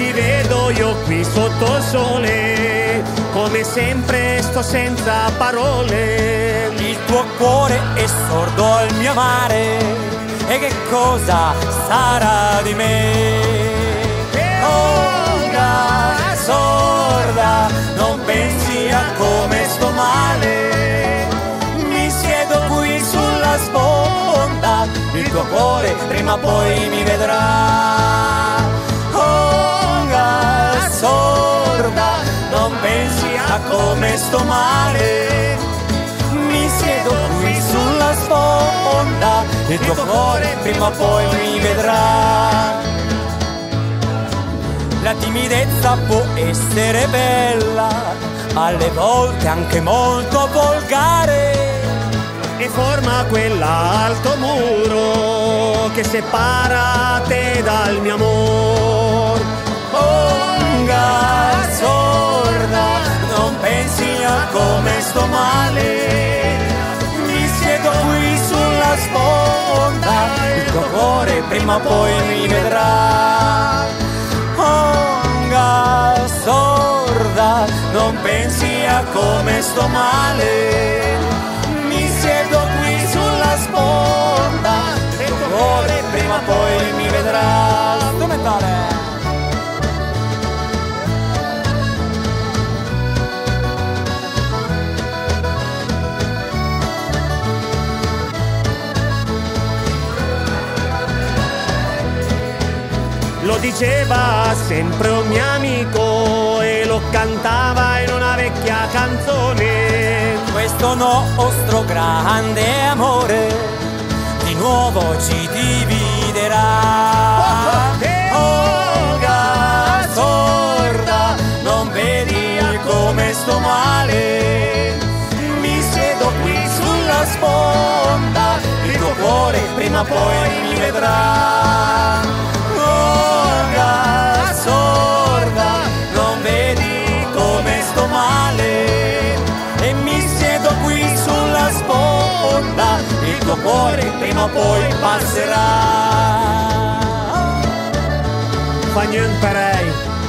ti vedo io qui sotto il sole, come sempre sto senza parole. Il tuo cuore è sordo al mio amare, e che cosa sarà di me? Ora sorda, non pensi a come sto male. Mi siedo qui sulla sponda, il tuo cuore prima o poi mi vedrà. Ora sorda, non pensi a come sto male. Mi siedo qui sulla sponda, il tuo cuore prima o poi mi vedrà. La timidezza può essere bella, alle volte anche molto volgare, e forma quell'alto muro che separa te dal mio amor. Onga sorda, non pensi a come sto male. Mi siedo qui sulla sponda, il tuo cuore prima o poi mi vedrà. Onga sorda, non pensi a come sto male. Mi siedo qui sulla sponda, il tuo cuore prima o poi mi vedrà. Strumentale. Lo diceva sempre un mio amico e lo cantava in una vecchia canzone. Questo nostro grande amore di nuovo ci dividerà. Olga sorda, non vedi come sto male. Mi siedo qui sulla sponda, il tuo cuore prima o poi mi vedrà. Olga sorda, non vedi come sto male. E mi siedo qui sulla sponda, il tuo cuore prima o poi passerà. Fa niente,